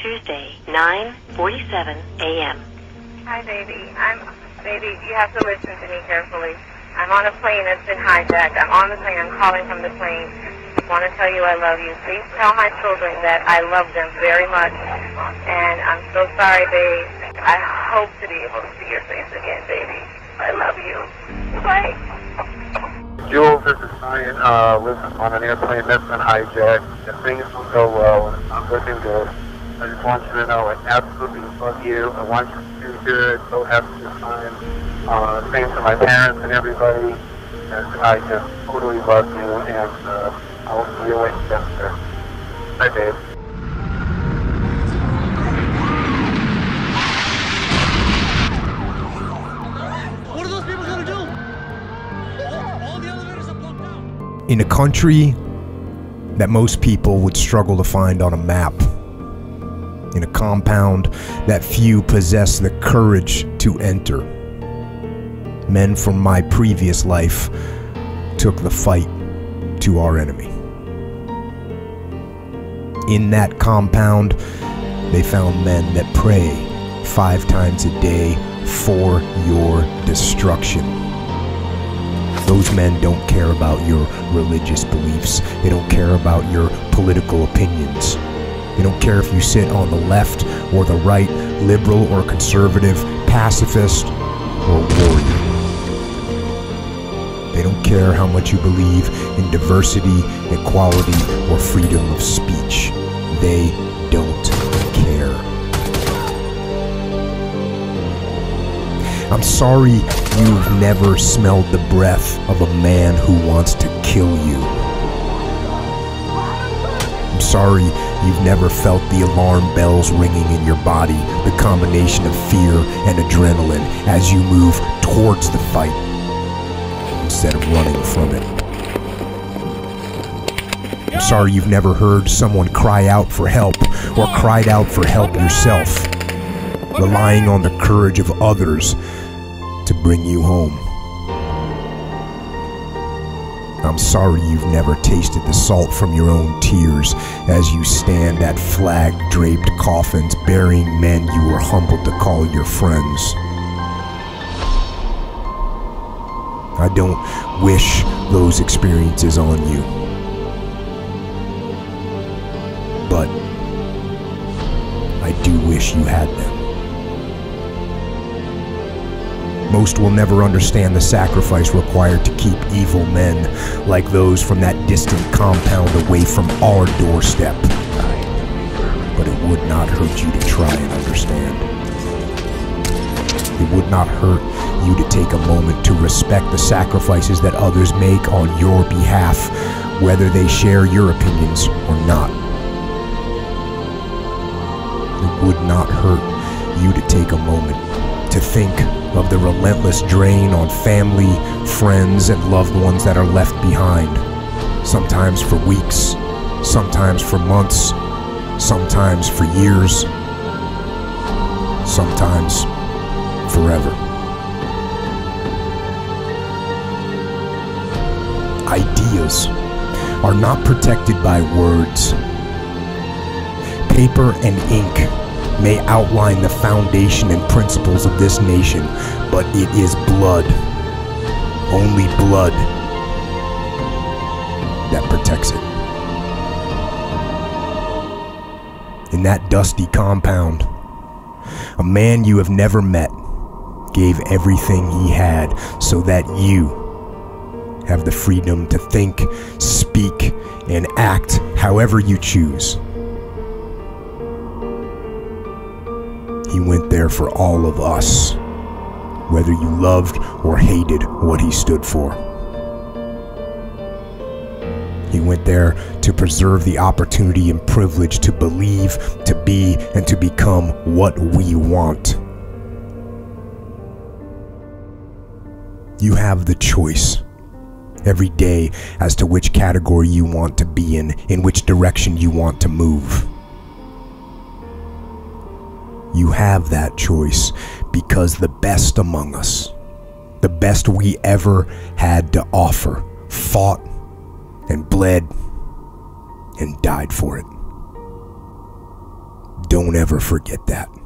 Tuesday, 9:47 a.m. Hi, baby. Baby, you have to listen to me carefully. I'm on a plane that's been hijacked. I'm on the plane. I'm calling from the plane. I want to tell you I love you. Please tell my children that I love them very much. And I'm so sorry, babe. I hope to be able to see your face again, baby. I love you. Bye. Jules, this is Ryan. Listen, on an airplane that's been hijacked. If things will go well, and it's not looking good. I just want you to know I absolutely love you. I want you to do good. So happy to time. Thanks to my parents and everybody. And I just totally love you. And I will see you later. Bye, babe. What are those people going to do? All the elevators are blocked out. In a country that most people would struggle to find on a map, in a compound that few possess the courage to enter, men from my previous life took the fight to our enemy. In that compound, they found men that pray 5 times a day for your destruction. Those men don't care about your religious beliefs. They don't care about your political opinions. They don't care if you sit on the left or the right, liberal or conservative, pacifist or warrior. They don't care how much you believe in diversity, equality, or freedom of speech. They don't care. I'm sorry you've never smelled the breath of a man who wants to kill you. I'm sorry you've never felt the alarm bells ringing in your body, the combination of fear and adrenaline as you move towards the fight instead of running from it. I'm sorry you've never heard someone cry out for help or cried out for help yourself, relying on the courage of others to bring you home. I'm sorry you've never tasted the salt from your own tears as you stand at flag-draped coffins burying men you were humbled to call your friends. I don't wish those experiences on you, but I do wish you had them. Most will never understand the sacrifice required to keep evil men like those from that distant compound away from our doorstep. But it would not hurt you to try and understand. It would not hurt you to take a moment to respect the sacrifices that others make on your behalf, whether they share your opinions or not. It would not hurt you to take a moment to think of the relentless drain on family, friends, and loved ones that are left behind. Sometimes for weeks, sometimes for months, sometimes for years, sometimes forever. Ideas are not protected by words. Paper and ink may outline the foundation and principles of this nation, but it is blood, only blood, that protects it. In that dusty compound, a man you have never met gave everything he had so that you have the freedom to think, speak, and act however you choose. He went there for all of us, whether you loved or hated what he stood for. He went there to preserve the opportunity and privilege to believe, to be, and to become what we want. You have the choice every day as to which category you want to be in which direction you want to move. You have that choice because the best among us, the best we ever had to offer, fought and bled and died for it. Don't ever forget that.